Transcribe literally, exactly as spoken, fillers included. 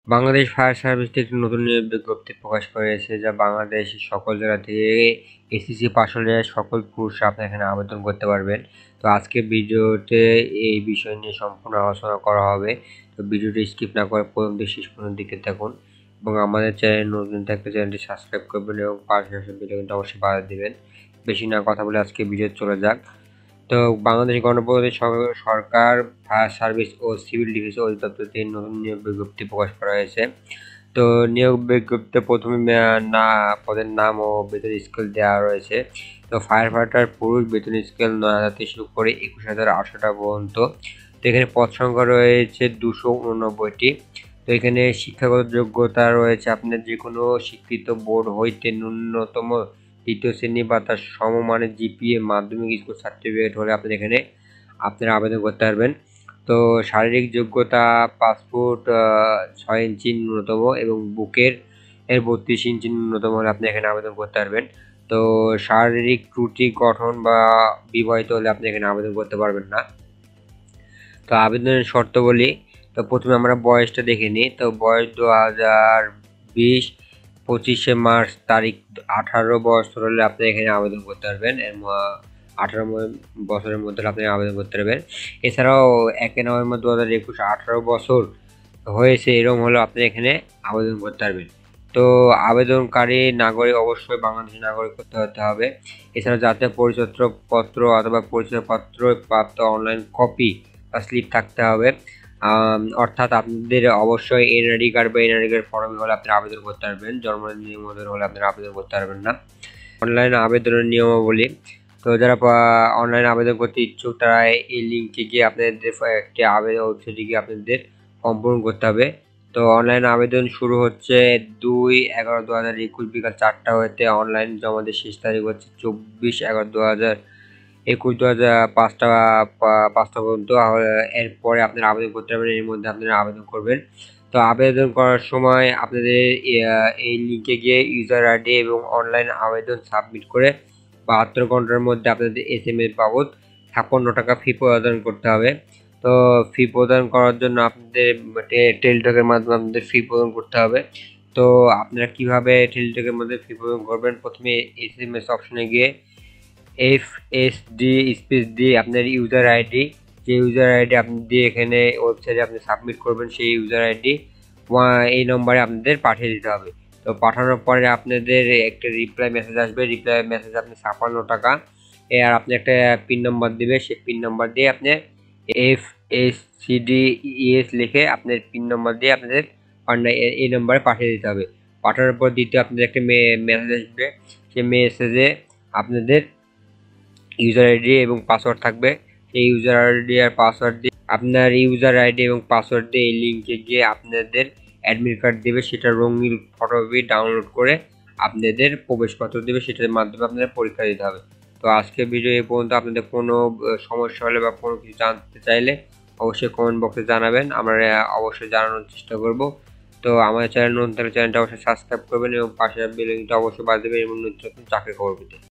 Bangladesh fire service থেকে একটি নতুন নিয়োগ বিজ্ঞপ্তি প্রকাশ করেছে, যা বাংলাদেশের সকল জায়গা থেকে এসএসসি পাস হলে সকল পুরুষ আপনি এখানে আবেদন করতে পারবেন। তো আজকে ভিডিওতে এই বিষয় নিয়ে সম্পূর্ণ আলোচনা করা হবে। তো ভিডিওটি স্কিপ না করে প্রথম থেকে শেষ পর্যন্ত দেখতে থাকুন এবং আমাদের চ্যানেল নতুন থাকলে চ্যানেলটি সাবস্ক্রাইব করবেন এবং পাশে আসা ভিডিও কিন্তু অবশ্যই বাড়া দিবেন। বেশি না কথা বলে আজকে ভিডিও চলে যাক। তো বাংলাদেশ গণপ্রজাতন্ত্রী সরকার ফায়ার সার্ভিস ও সিভিল ডিফেন্স অধিদপ্তর থেকে নতুন নিয়োগ বিজ্ঞপ্তি প্রকাশ করা হয়েছে। তো নিয়োগ বিজ্ঞপ্তিতে প্রথমে না পদের নাম ও বেতন স্কেল দেওয়া রয়েছে। তো ফায়ার ফাইটার পুরুষ বেতন স্কেল নয় হাজার থেকে শুরু করে একুশ হাজার আটশো টাকা পর্যন্ত। তো এখানে পদ সংখ্যা রয়েছে দুশো উননব্বইটি। তো এখানে শিক্ষাগত যোগ্যতা রয়েছে আপনার যে কোনো স্বীকৃত বোর্ড হইতে ন্যূনতম তৃতীয় শ্রেণী বা তার সমমানের জিপিএ মাধ্যমিক স্কুল সার্টিফিকেট হলে আপনি এখানে আপনারা আবেদন করতে পারবেন। তো শারীরিক যোগ্যতা পাসপোর্ট ছয় ইঞ্চি ন্যূনতম এবং বুকের এর বত্রিশ ইঞ্চি ন্যূনতম হলে আপনি এখানে আবেদন করতে পারবেন। তো শারীরিক ত্রুটি গঠন বা বিবাহিত হলে আপনি এখানে আবেদন করতে পারবেন না। তো আবেদনের শর্তাবলী, তো প্রথমে আমরা বয়সটা দেখে নিই। তো বয়স দু হাজার বিশ পঁচিশে মার্চ তারিখ আঠারো বছর হলে আপনি এখানে আবেদন করতে পারবেন। এর আঠারো বছরের মধ্যে আপনি আবেদন করতে পারবেন। এছাড়াও একে নভেম্বর দু হাজার একুশ আঠারো বছর হয়েছে এরকম হলেও আপনি এখানে আবেদন করতে পারবেন। তো আবেদনকারী নাগরিক অবশ্যই বাংলাদেশের নাগরিক করতে হতে হবে। এছাড়া জাতীয় পরিচয়পত্র অথবা পরিচয়পত্র প্রাপ্ত অনলাইন কপি বা স্লিপ থাকতে হবে। অর্থাৎ আপনাদের অবশ্যই এনআইডি কার্ড বা এনআইডি কার্ড ফর্ম হলে আপনি আবেদন করতে পারবেন। জন্মদিন নিবন্ধন হলে আপনারা আবেদন করতে পারবেন না। অনলাইন আবেদনের নিয়মাবলী, তো যারা অনলাইন আবেদন করতে ইচ্ছুক তারা এই লিঙ্কে গিয়ে আপনাদের একটি আবেদন ওয়েবসাইটে গিয়ে আপনাদের ফর্ম পূরণ করতে হবে। তো অনলাইন আবেদন শুরু হচ্ছে দুই এগারো দু হাজার একুশ বিকাল চারটা হইতে। অনলাইন জমা দিয়ে শেষ তারিখ হচ্ছে চব্বিশ এগারো দু হাজার একুশ দু হাজার পাঁচটা পাঁচটা পর্যন্ত। এরপরে আপনারা আবেদন করতে পারবেন, এর মধ্যে আপনারা আবেদন করবেন। তো আবেদন করার সময় আপনাদের এই লিঙ্কে গিয়ে ইউজার আইডি এবং অনলাইন আবেদন সাবমিট করে বাহাত্তর ঘন্টার মধ্যে আপনাদের এস এম এস বাবদ ছাপ্পান্ন টাকা ফি প্রদান করতে হবে। তো ফি প্রদান করার জন্য আপনাদের টেলিটকের মাধ্যমে আপনাদের ফি প্রদান করতে হবে। তো আপনারা কিভাবে টেলিটকের মধ্যে ফি প্রদান করবেন, প্রথমে এস এম এস অপশনে গিয়ে এফ এস ডি স্পেস দিয়ে আপনার ইউজার আইডি, যে ইউজার আইডি আপনি দিয়ে এখানে ওয়েবসাইটে আপনি সাবমিট করবেন সেই ইউজার আইডি এই নম্বরে আপনাদের পাঠিয়ে দিতে হবে। তো পাঠানোর পরে আপনাদের একটা রিপ্লাই মেসেজ আসবে। রিপ্লাই মেসেজ আপনি ছাপ্পান্ন টাকা আর আপনি একটা পিন নম্বর দিবে, সেই পিন নম্বর দিয়ে আপনি F S C D ES লিখে আপনার পিন নম্বর দিয়ে আপনাদের এই নম্বরে পাঠিয়ে দিতে হবে। পাঠানোর পর দ্বিতীয় আপনাদের একটা মেসেজ আসবে, সেই মেসেজে আপনাদের ইউজার আইডি এবং পাসওয়ার্ড থাকবে। সেই ইউজার আইডি আর পাসওয়ার্ড দিয়ে আপনার ইউজার আইডি এবং পাসওয়ার্ড দিয়ে এই লিঙ্কে গিয়ে আপনাদের অ্যাডমিট কার্ড দেবে, সেটা রঙিন ফটোকপি ডাউনলোড করে আপনাদের প্রবেশপত্র দেবে, সেটার মাধ্যমে আপনাদের পরীক্ষা দিতে হবে। তো আজকের ভিডিও এই পর্যন্ত। আপনাদের কোনো সমস্যা হলে বা কোনো কিছু জানতে চাইলে অবশ্যই কমেন্ট বক্সে জানাবেন, আমরা অবশ্যই জানানোর চেষ্টা করব। তো আমাদের চ্যানেল নতুন থাকলে চ্যানেলটা অবশ্যই সাবস্ক্রাইব করবেন এবং পাশের বেল আইকনটা অবশ্যই বাজিয়ে দেবেন এবং নতুন চাকরি খবর পেতে।